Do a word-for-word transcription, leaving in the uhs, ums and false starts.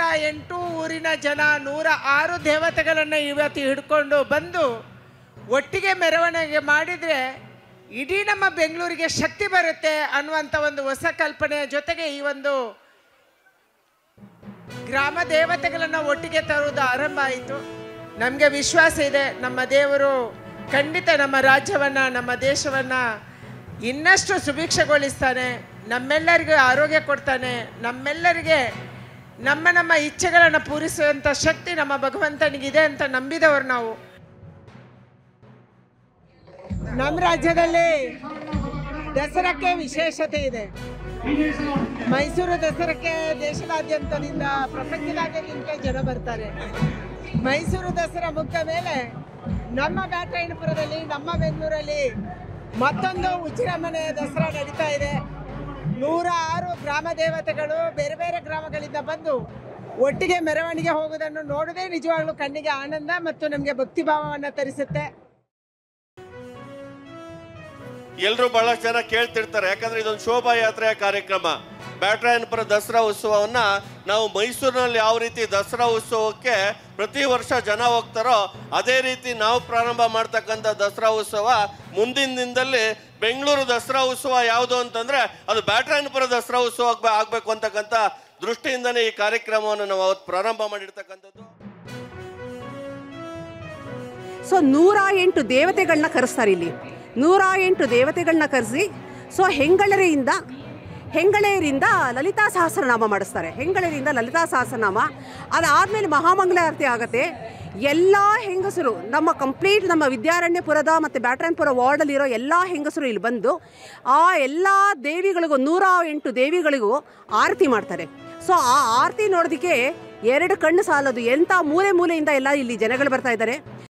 ಎಂಟು ಊರಿನ ಜನ ನೂರ ಆರು ದೇವತೆಗಳನ್ನು ಇವತ್ತು ಹಿಡ್ಕೊಂಡು ಬಂದು ಒಟ್ಟಿಗೆ ಮೆರವಣಿಗೆ ಮಾಡಿದರೆ ಇಡೀ ನಮ್ಮ ಬೆಂಗಳೂರಿಗೆ ಶಕ್ತಿ ಬರುತ್ತೆ ಅನ್ನುವಂಥ ಒಂದು ಹೊಸ ಕಲ್ಪನೆಯ ಜೊತೆಗೆ ಈ ಒಂದು ಗ್ರಾಮ ದೇವತೆಗಳನ್ನು ಒಟ್ಟಿಗೆ ತರುವುದು ಆರಂಭ ಆಯಿತು. ನಮಗೆ ವಿಶ್ವಾಸ ಇದೆ, ನಮ್ಮ ದೇವರು ಖಂಡಿತ ನಮ್ಮ ರಾಜ್ಯವನ್ನು, ನಮ್ಮ ದೇಶವನ್ನು ಇನ್ನಷ್ಟು ಸುಭಿಕ್ಷಗೊಳಿಸ್ತಾನೆ, ನಮ್ಮೆಲ್ಲರಿಗೂ ಆರೋಗ್ಯ ಕೊಡ್ತಾನೆ, ನಮ್ಮೆಲ್ಲರಿಗೆ ನಮ್ಮ ನಮ್ಮ ಇಚ್ಛೆಗಳನ್ನು ಪೂರೈಸುವಂಥ ಶಕ್ತಿ ನಮ್ಮ ಭಗವಂತನಿಗಿದೆ ಅಂತ ನಂಬಿದವರು ನಾವು. ನಮ್ಮ ರಾಜ್ಯದಲ್ಲಿ ದಸರಾಕ್ಕೆ ವಿಶೇಷತೆ ಇದೆ. ಮೈಸೂರು ದಸರಾಕ್ಕೆ ದೇಶದಾದ್ಯಂತದಿಂದ ಪ್ರಪಂಚದಾದ್ಯಂತ ಜನ ಬರ್ತಾರೆ. ಮೈಸೂರು ದಸರಾ ಮುಗಿದ ಮೇಲೆ ನಮ್ಮ ಬ್ಯಾಟರಾಯನಪುರದಲ್ಲಿ, ನಮ್ಮ ಬೆಂಗಳೂರಲ್ಲಿ ಮತ್ತೊಂದು ಉಚ್ಚಿರಮನೆ ದಸರಾ ನಡೀತಾ ಇದೆ. ನೂರ ಆರು ಗ್ರಾಮ ದೇವತೆಗಳು ಬೇರೆ ಬೇರೆ ಗ್ರಾಮಗಳಿಂದ ಬಂದು ಒಟ್ಟಿಗೆ ಮೆರವಣಿಗೆ ಹೋಗೋದನ್ನು ನೋಡೋದೇ ನಿಜವಾಗ್ಲೂ ಕಣ್ಣಿಗೆ ಆನಂದ ಮತ್ತು ನಮಗೆ ಭಕ್ತಿ ಭಾವವನ್ನು ತರಿಸುತ್ತೆ. ಎಲ್ಲರೂ ಬಹಳಷ್ಟು ಜನ ಕೇಳ್ತಿರ್ತಾರೆ, ಯಾಕಂದ್ರೆ ಇದೊಂದು ಶೋಭಾಯಾತ್ರೆಯ ಕಾರ್ಯಕ್ರಮ. ಬ್ಯಾಟರಾಯನಪುರ ದಸರಾ ಉತ್ಸವವನ್ನು ನಾವು ಮೈಸೂರಿನಲ್ಲಿ ಯಾವ ರೀತಿ ದಸರಾ ಉತ್ಸವಕ್ಕೆ ಪ್ರತಿ ವರ್ಷ ಜನ ಹೋಗ್ತಾರೋ ಅದೇ ರೀತಿ ನಾವು ಪ್ರಾರಂಭ ಮಾಡ್ತಕ್ಕಂಥ ದಸರಾ ಉತ್ಸವ ಮುಂದಿನ ದಿನದಲ್ಲಿ ಬೆಂಗಳೂರು ದಸರಾ ಉತ್ಸವ ಯಾವುದು ಅಂತಂದ್ರೆ ಅದು ಬ್ಯಾಟರಾಯನಪುರ ದಸರಾ ಉತ್ಸವ ಆಗಬೇಕು ಅಂತಕ್ಕಂಥ ದೃಷ್ಟಿಯಿಂದನೇ ಈ ಕಾರ್ಯಕ್ರಮವನ್ನು ನಾವು ಅವತ್ತು ಪ್ರಾರಂಭ ಮಾಡಿರ್ತಕ್ಕಂಥದ್ದು. ಸೊ ನೂರ ಎಂಟು ದೇವತೆಗಳನ್ನ ಕರೆಸ್ತಾರೆ ಇಲ್ಲಿ. ನೂರ ಎಂಟು ದೇವತೆಗಳನ್ನ ಕರೆಸಿ ಸೊ ಹೆಂಗಳರಿಯಿಂದ ಹೆಂಗಳೆಯರಿಂದ ಲಲಿತಾ ಸಹಸ್ರನಾಮ ಮಾಡಿಸ್ತಾರೆ. ಹೆಂಗಳೆಯರಿಂದ ಲಲಿತಾ ಸಹಸ್ರನಾಮ ಅದಾದಮೇಲೆ ಮಹಾಮಂಗಳಾರತಿ ಆಗುತ್ತೆ. ಎಲ್ಲ ಹೆಂಗಸರು ನಮ್ಮ ಕಂಪ್ಲೀಟ್ ನಮ್ಮ ವಿದ್ಯಾರಣ್ಯಪುರದ ಮತ್ತು ಬ್ಯಾಟರಾಯನಪುರ ವಾರ್ಡಲ್ಲಿರೋ ಎಲ್ಲ ಹೆಂಗಸರು ಇಲ್ಲಿ ಬಂದು ಆ ಎಲ್ಲ ದೇವಿಗಳಿಗೂ ನೂರ ಎಂಟು ದೇವಿಗಳಿಗೂ ಆರತಿ ಮಾಡ್ತಾರೆ. ಸೊ ಆ ಆರತಿ ನೋಡೋದಕ್ಕೆ ಎರಡು ಕಣ್ಣು ಸಾಲದು, ಎಂಥ ಮೂಲೆ ಮೂಲೆಯಿಂದ ಎಲ್ಲ ಇಲ್ಲಿ ಜನಗಳು ಬರ್ತಾ ಇದ್ದಾರೆ.